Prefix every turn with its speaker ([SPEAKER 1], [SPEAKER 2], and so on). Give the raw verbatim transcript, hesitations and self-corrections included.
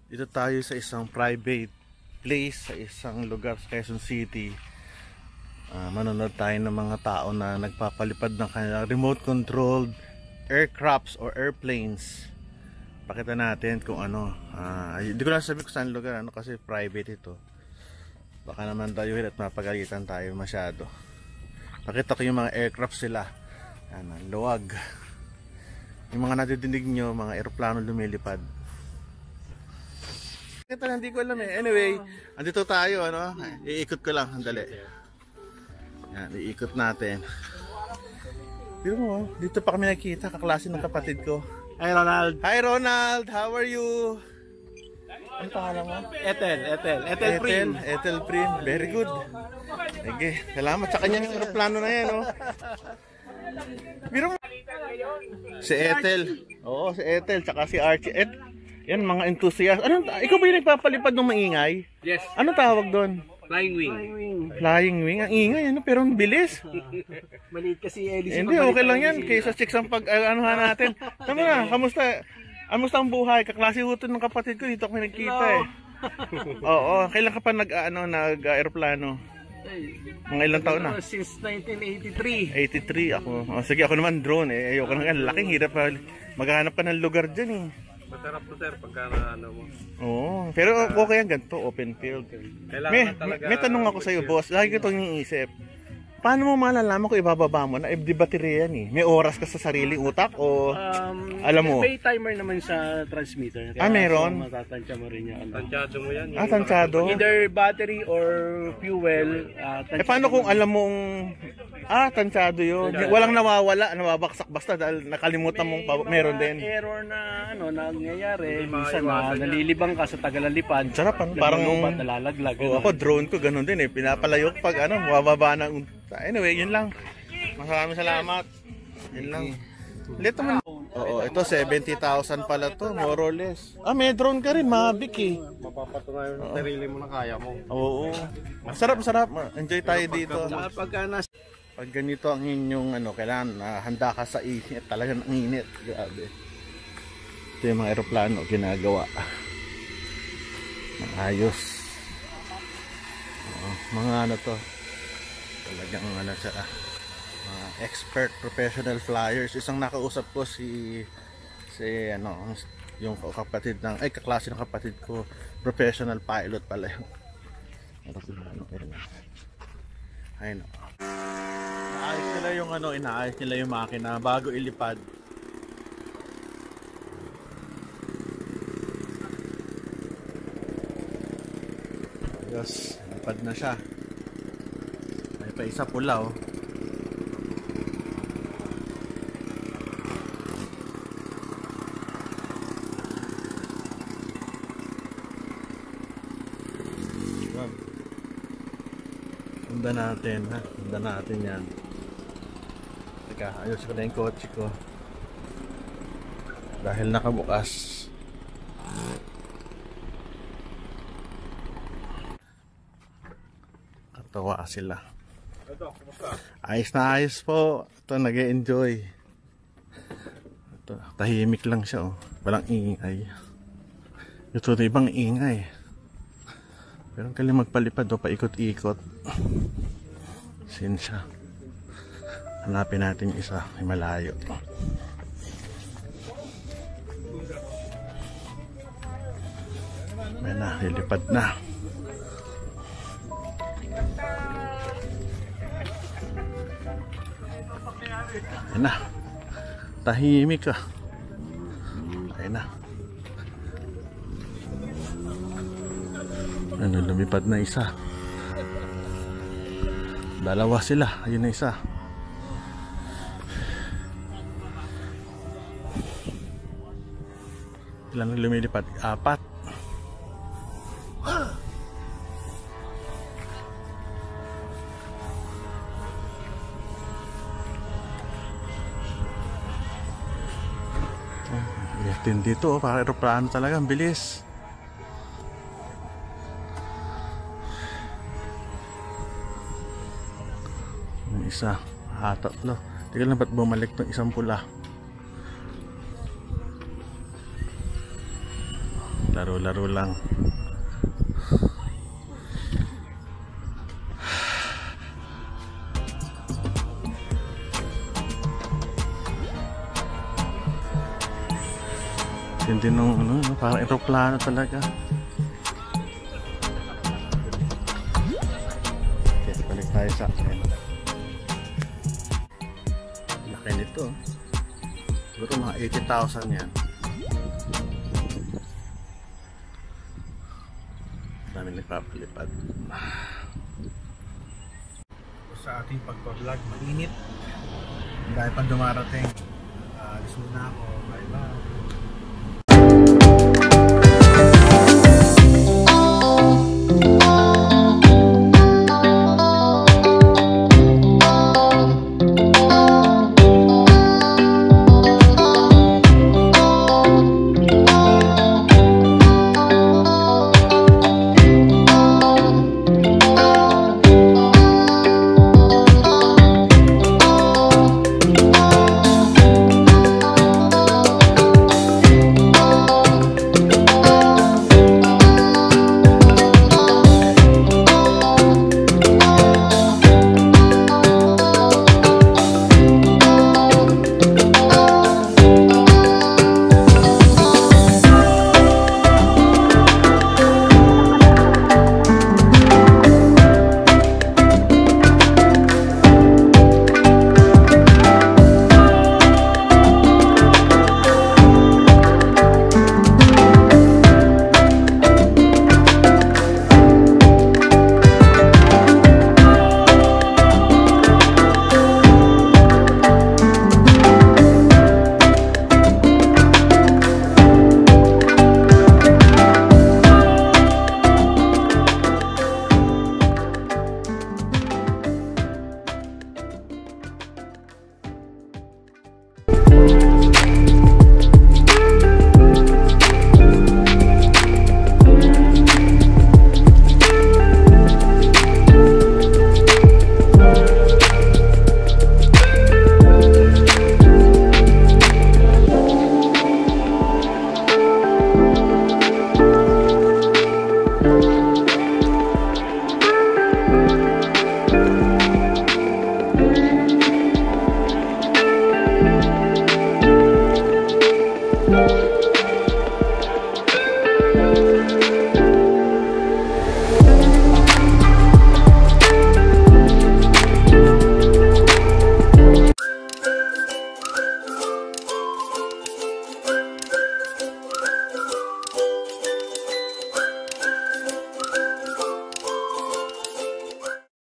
[SPEAKER 1] Dito tayo sa isang private place sa isang lugar sa Quezon City. Uh, manonood tayo ng mga tao na nagpapalipad ng kanilang remote controlled aircrafts or airplanes. Pakita natin kung ano. Uh, hindi ko lang sabi kung saan lugar, ano, kasi private ito. Baka naman tayo at mapagalitan tayo masyado. Pakita ko yung mga aircraft sila. Ano, luwag. Yung mga nadidinig nyo, mga aeroplano lumilipad. Ito na, hindi ko alam eh. Anyway, andito tayo, ano? Iikot ko lang, andali. Yan, iikot natin. Pero mo, dito pa kami nakikita, kaklase ng kapatid ko.
[SPEAKER 2] Hi Ronald!
[SPEAKER 1] Hi Ronald! How are you? Ano pangalan mo?
[SPEAKER 2] Ethel, Ethel, Ethel Prim.
[SPEAKER 1] Ethel Prim, very good. Sige, salamat sa kanyang aeroplano na yan, oh. Pero mo, si Ethel. Oo, si Ethel, tsaka si Archie. Et, yan, mga enthusiast. Ano, ikaw ba yung nagpapalipad ng maingay?
[SPEAKER 2] Yes.
[SPEAKER 1] Anong tawag doon?
[SPEAKER 2] Flying wing. Flying wing.
[SPEAKER 1] Flying wing. Ang ingay, ano? Pero ang bilis.
[SPEAKER 2] Maliit kasi Elise.
[SPEAKER 1] Hindi, okay lang yan. Kaysa chicks ang pag-anuhan natin. Tama na, kamusta? Kamusta ang buhay? Kaklase huton ng kapatid ko. Dito ako nagkita eh. Oo, kailan ka pa nag-ano, nag-aeroplano? Mga ilang taon na?
[SPEAKER 2] Since nineteen eighty-three.
[SPEAKER 1] eighty-three ako. Oh, sige, ako naman drone eh. Ayoko na nga. Laking hirap pa. Maghanap ka ng lugar dyan eh.
[SPEAKER 2] Masarap to sir pagka na ano mo.
[SPEAKER 1] Oo, pero okay yan ganito, open field. May, may, may tanong ako sa iyo, boss. Lagi ko itong iniisip. Paano mo malalaman kung ibababa mo na F D battery yan eh? May oras ka sa sariling utak o
[SPEAKER 2] um,
[SPEAKER 1] alam mo?
[SPEAKER 2] May timer naman sa transmitter.
[SPEAKER 1] Ah, meron?
[SPEAKER 2] So, matatansya mo rin yan. Tansyado mo yan.
[SPEAKER 1] Ah, tansyado?
[SPEAKER 2] Either battery or fuel. Uh,
[SPEAKER 1] eh paano kung alam mong ah, tansyado yun? Walang nawawala, nawabaksak basta dahil nakalimutan mong pa, meron din.
[SPEAKER 2] May error na ano, nangyayari. Minsan na nalilibang ka sa tagalalipad.
[SPEAKER 1] Sarap, ano? Parang
[SPEAKER 2] nalalaglag.
[SPEAKER 1] Oh, ako drone ko ganun din eh. Pinapalayo ko pag ano, mababa ng. Anyway, yun lang. Maraming salamat. Yun lang. Lito man. Oo, ito seventy thousand pala to, more or less. Ah, may drone ka rin, Mavic eh.
[SPEAKER 2] Mapapatunayan ng sarili mo na kaya mo.
[SPEAKER 1] Oo. Masarap, masarap. Enjoy tayo dito.
[SPEAKER 2] Pagka nas
[SPEAKER 1] Pag ganito ang inyong ano, kailangan uh, handa ka sa init. Talagang ang init. Grabe. Ito yung mga aeroplano ginagawa. Ayos. Oo, mga ano to. Talagang ano siya, uh, expert professional flyers. Isang nakausap ko si si ano, yung kapatid ng ay kaklase ng kapatid ko, professional pilot pala yun. Ay no. Inaayos nila yung ano, inaayos nila yung makina bago ilipad. Yes, ilipad na siya. Pa isa pula oh. Sundan natin ha. Sundan natin yan. Teka, ayos ko na yung kotse ko. Dahil nakabukas. Katawa sila. Ayos na ayos po. Ito nag-e-enjoy. Ito, tahimik lang siya oh. Walang ingay. Ito na ibang ingay. Pero ang galing magpalipad oh, paikot-ikot. Sin siya. Hanapin natin isa, may malayo. May na, lilipad na. Ayan na. Tahimik ka. Ayan na. Ano, lumipad na isa. Dalawa sila. Ayun na isa. Ilan lumilipad? Apat. Yatin dito, oh, para aeroplano talaga, ang bilis. Yung isa, ah, tatlo. Tingnan lang ba't bumalik ng isang pula. laro-laro lang. Hindi nung ano, parang aeroplano talaga. Okay, balik tayo sa akin. Laki nito. Siguro mga eighty thousand yan. Dami nagpapalipad. Sa ating pagpa-vlog, mainit. Dahil pang dumarating. Alis muna ako. Bye bye.
[SPEAKER 3] you.